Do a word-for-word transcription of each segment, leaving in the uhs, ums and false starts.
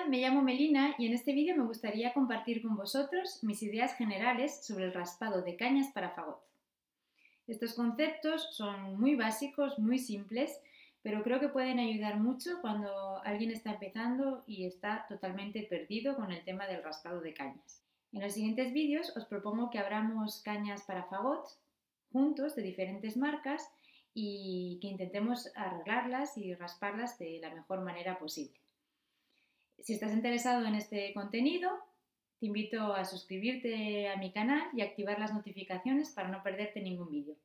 Hola, me llamo Melina y en este vídeo me gustaría compartir con vosotros mis ideas generales sobre el raspado de cañas para fagot. Estos conceptos son muy básicos, muy simples, pero creo que pueden ayudar mucho cuando alguien está empezando y está totalmente perdido con el tema del raspado de cañas. En los siguientes vídeos os propongo que abramos cañas para fagot juntos de diferentes marcas y que intentemos arreglarlas y rasparlas de la mejor manera posible. Si estás interesado en este contenido, te invito a suscribirte a mi canal y activar las notificaciones para no perderte ningún vídeo.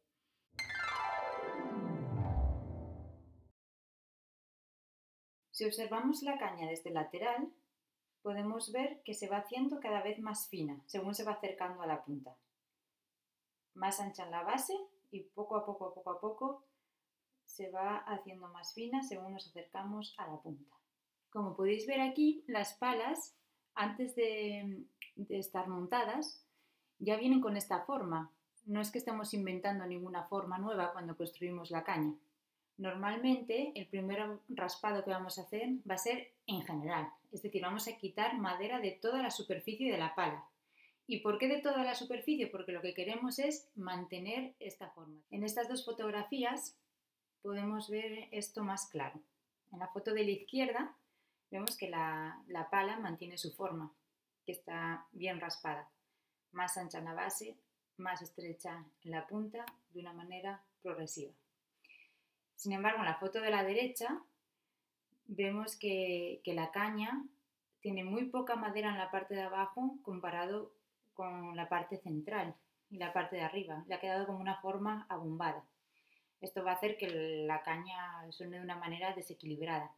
Si observamos la caña desde el lateral, podemos ver que se va haciendo cada vez más fina según se va acercando a la punta. Más ancha en la base y poco a poco, poco a poco, se va haciendo más fina según nos acercamos a la punta. Como podéis ver aquí, las palas, antes de, de estar montadas, ya vienen con esta forma. No es que estemos inventando ninguna forma nueva cuando construimos la caña. Normalmente, el primer raspado que vamos a hacer va a ser en general, es decir, vamos a quitar madera de toda la superficie de la pala. ¿Y por qué de toda la superficie? Porque lo que queremos es mantener esta forma. En estas dos fotografías podemos ver esto más claro. En la foto de la izquierda vemos que la, la pala mantiene su forma, que está bien raspada, más ancha en la base, más estrecha en la punta, de una manera progresiva. Sin embargo, en la foto de la derecha vemos que, que la caña tiene muy poca madera en la parte de abajo comparado con la parte central y la parte de arriba. Le ha quedado como una forma abombada. Esto va a hacer que la caña suene de una manera desequilibrada.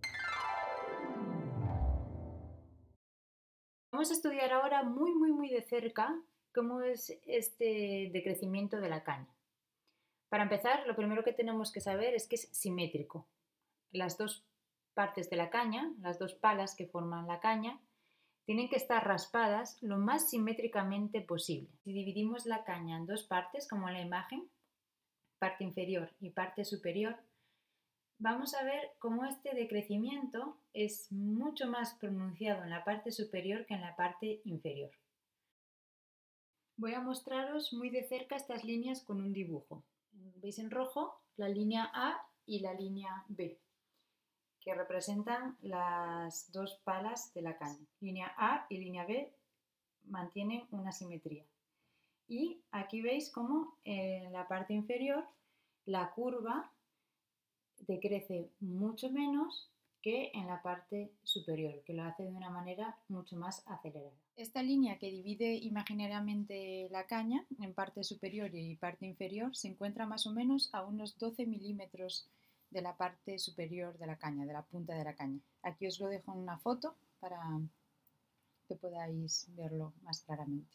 Vamos a estudiar ahora muy, muy, muy de cerca cómo es este decrecimiento de la caña. Para empezar, lo primero que tenemos que saber es que es simétrico. Las dos partes de la caña, las dos palas que forman la caña, tienen que estar raspadas lo más simétricamente posible. Si dividimos la caña en dos partes, como en la imagen, parte inferior y parte superior, vamos a ver cómo este decrecimiento es mucho más pronunciado en la parte superior que en la parte inferior. Voy a mostraros muy de cerca estas líneas con un dibujo. ¿Veis en rojo? La línea A y la línea B, que representan las dos palas de la caña. Línea A y línea B mantienen una simetría. Y aquí veis cómo en la parte inferior la curva decrece mucho menos que en la parte superior, que lo hace de una manera mucho más acelerada. Esta línea que divide imaginariamente la caña en parte superior y parte inferior se encuentra más o menos a unos doce milímetros de la parte superior de la caña, de la punta de la caña. Aquí os lo dejo en una foto para que podáis verlo más claramente.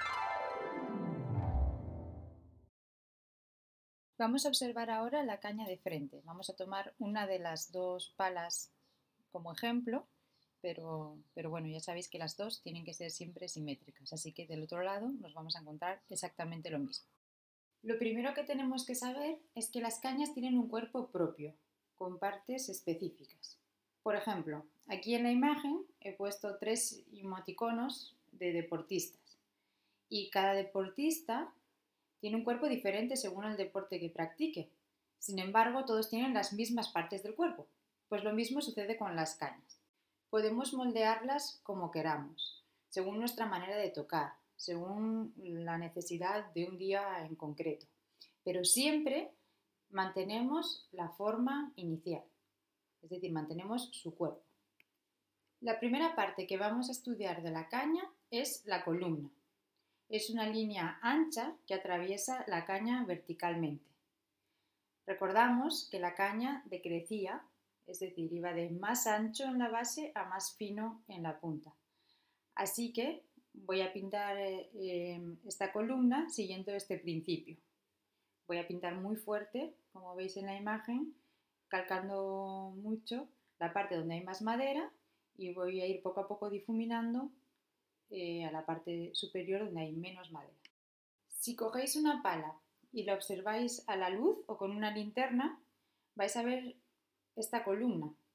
Vamos a observar ahora la caña de frente. Vamos a tomar una de las dos palas como ejemplo, pero, pero bueno, ya sabéis que las dos tienen que ser siempre simétricas, así que del otro lado nos vamos a encontrar exactamente lo mismo. Lo primero que tenemos que saber es que las cañas tienen un cuerpo propio, con partes específicas. Por ejemplo, aquí en la imagen he puesto tres emoticonos de deportistas y cada deportista tiene un cuerpo diferente según el deporte que practique. Sin embargo, todos tienen las mismas partes del cuerpo. Pues lo mismo sucede con las cañas. Podemos moldearlas como queramos, según nuestra manera de tocar, según la necesidad de un día en concreto. Pero siempre mantenemos la forma inicial, es decir, mantenemos su cuerpo. La primera parte que vamos a estudiar de la caña es la columna. Es una línea ancha que atraviesa la caña verticalmente. Recordamos que la caña decrecía, es decir, iba de más ancho en la base a más fino en la punta. Así que voy a pintar eh, esta columna siguiendo este principio. Voy a pintar muy fuerte, como veis en la imagen, calcando mucho la parte donde hay más madera y voy a ir poco a poco difuminando a la parte superior donde hay menos madera. Si cogéis una pala y la observáis a la luz o con una linterna, vais a ver esta columna.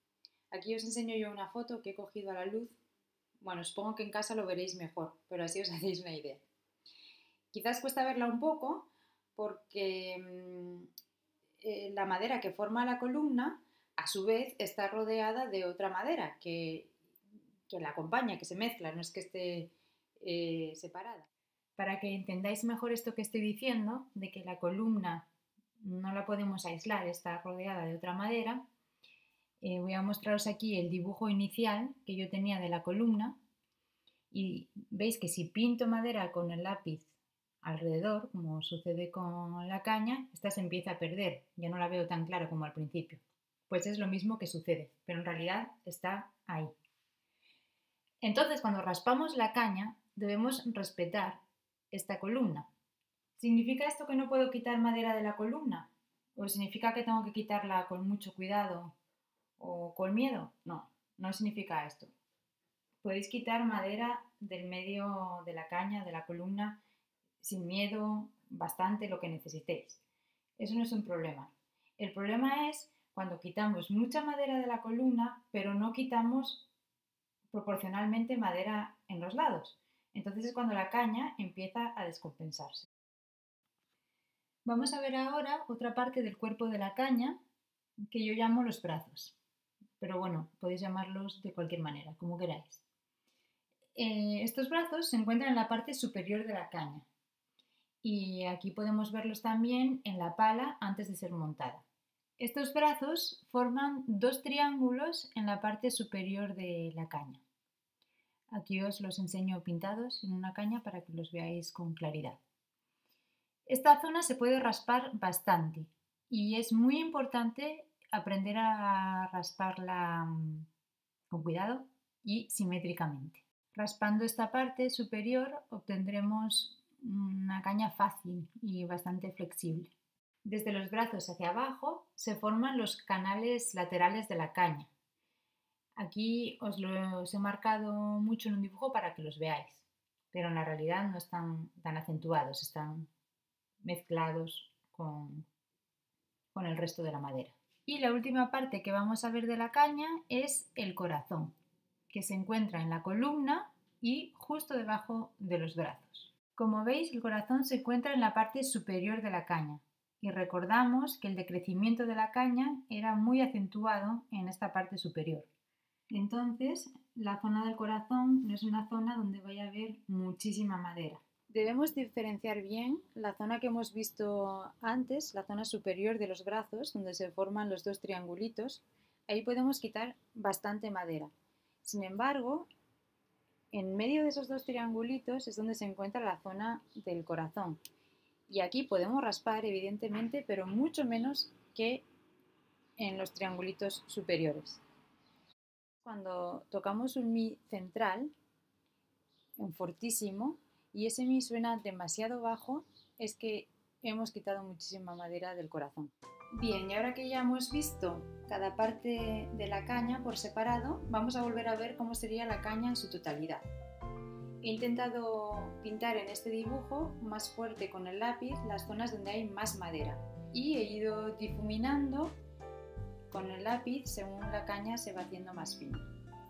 Aquí os enseño yo una foto que he cogido a la luz. Bueno, supongo que en casa lo veréis mejor, pero así os hacéis una idea. Quizás cuesta verla un poco porque mmm, eh, la madera que forma la columna a su vez está rodeada de otra madera que, que la acompaña, que se mezcla, no es que esté eh, separada. Para que entendáis mejor esto que estoy diciendo, de que la columna no la podemos aislar, está rodeada de otra madera, eh, voy a mostraros aquí el dibujo inicial que yo tenía de la columna y veis que si pinto madera con el lápiz alrededor, como sucede con la caña, esta se empieza a perder, ya no la veo tan clara como al principio. Pues es lo mismo que sucede, pero en realidad está ahí. Entonces, cuando raspamos la caña, debemos respetar esta columna. ¿Significa esto que no puedo quitar madera de la columna? ¿O significa que tengo que quitarla con mucho cuidado o con miedo? No, no significa esto. Podéis quitar madera del medio de la caña, de la columna, sin miedo, bastante, lo que necesitéis. Eso no es un problema. El problema es cuando quitamos mucha madera de la columna, pero no quitamos proporcionalmente madera en los lados. Entonces es cuando la caña empieza a descompensarse. Vamos a ver ahora otra parte del cuerpo de la caña que yo llamo los brazos. Pero bueno, podéis llamarlos de cualquier manera, como queráis. Eh, estos brazos se encuentran en la parte superior de la caña. Y aquí podemos verlos también en la pala antes de ser montada. Estos brazos forman dos triángulos en la parte superior de la caña. Aquí os los enseño pintados en una caña para que los veáis con claridad. Esta zona se puede raspar bastante y es muy importante aprender a rasparla con cuidado y simétricamente. Raspando esta parte superior obtendremos una caña fácil y bastante flexible. Desde los brazos hacia abajo se forman los canales laterales de la caña. Aquí os los he marcado mucho en un dibujo para que los veáis, pero en la realidad no están tan acentuados, están mezclados con, con el resto de la madera. Y la última parte que vamos a ver de la caña es el corazón, que se encuentra en la columna y justo debajo de los brazos. Como veis, el corazón se encuentra en la parte superior de la caña y recordamos que el decrecimiento de la caña era muy acentuado en esta parte superior. Entonces, la zona del corazón no es una zona donde vaya a haber muchísima madera. Debemos diferenciar bien la zona que hemos visto antes, la zona superior de los brazos, donde se forman los dos triangulitos. Ahí podemos quitar bastante madera. Sin embargo, en medio de esos dos triangulitos es donde se encuentra la zona del corazón. Y aquí podemos raspar, evidentemente, pero mucho menos que en los triangulitos superiores. Cuando tocamos un mi central, en fortísimo, y ese mi suena demasiado bajo, es que hemos quitado muchísima madera del corazón. Bien, y ahora que ya hemos visto cada parte de la caña por separado, vamos a volver a ver cómo sería la caña en su totalidad. He intentado pintar en este dibujo más fuerte con el lápiz las zonas donde hay más madera y he ido difuminando con el lápiz según la caña se va haciendo más fina.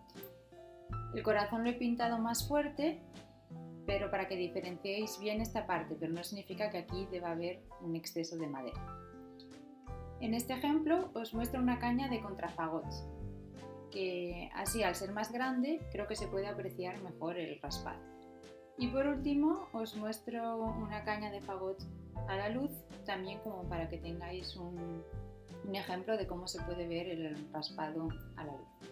El corazón lo he pintado más fuerte, pero para que diferenciéis bien esta parte, pero no significa que aquí deba haber un exceso de madera. En este ejemplo os muestro una caña de contrafagot, que así al ser más grande creo que se puede apreciar mejor el raspado. Y por último os muestro una caña de fagot a la luz, también como para que tengáis un, un ejemplo de cómo se puede ver el raspado a la luz.